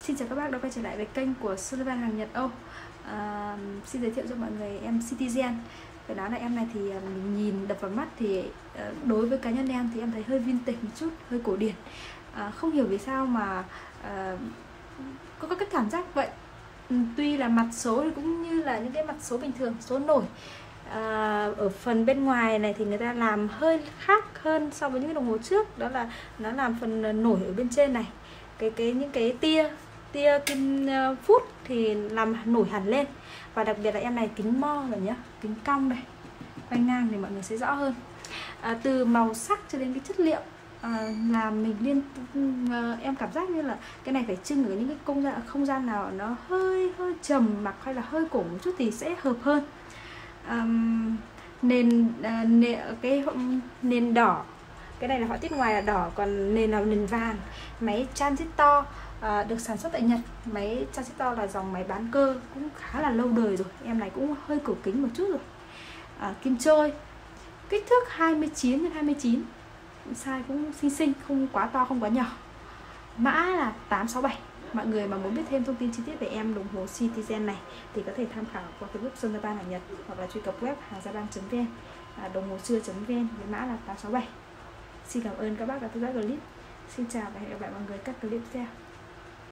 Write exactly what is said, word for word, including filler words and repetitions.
Xin chào các bác đã quay trở lại với kênh của Sullivan hàng Nhật Âu. à, Xin giới thiệu cho mọi người em Citizen. Phải nói là em này thì mình nhìn đập vào mắt thì đối với cá nhân em thì em thấy hơi vintage một chút, hơi cổ điển. à, Không hiểu vì sao mà à, có, có cái cảm giác vậy. Tuy là mặt số thì cũng như là những cái mặt số bình thường, số nổi. À, ở phần bên ngoài này thì người ta làm hơi khác hơn so với những cái đồng hồ trước, đó là nó làm phần nổi ở bên trên này, cái cái những cái tia tia kim phút thì làm nổi hẳn lên, và đặc biệt là em này kính mo rồi nhá, kính cong này, quay ngang thì mọi người sẽ rõ hơn. À, từ màu sắc cho đến cái chất liệu à, làm mình liên à, em cảm giác như là cái này phải trưng ở những cái không gian không gian nào nó hơi hơi trầm mặc hay là hơi cổ một chút thì sẽ hợp hơn. À, nền, à, nền cái nền đỏ, cái này là họa tiết ngoài là đỏ, còn nền là nền vàng. Máy transistor à, được sản xuất tại Nhật. Máy transistor là dòng máy bán cơ cũng khá là lâu đời rồi, em này cũng hơi cổ kính một chút rồi. à, Kim trôi, kích thước hai mươi chín nhân hai mươi chín, size cũng xinh xinh, không quá to không quá nhỏ. Mã là tám sáu bảy. Mọi người mà muốn biết thêm thông tin chi tiết về em đồng hồ Citizen này thì có thể tham khảo qua Facebook Sullivan hàng Nhật, hoặc là truy cập web hàng gia bang chấm vn, à, đồng hồ xưa chấm vn với mã là tám sáu bảy. Xin cảm ơn các bác đã theo dõi clip. Xin chào và hẹn gặp lại mọi người các clip tiếp theo.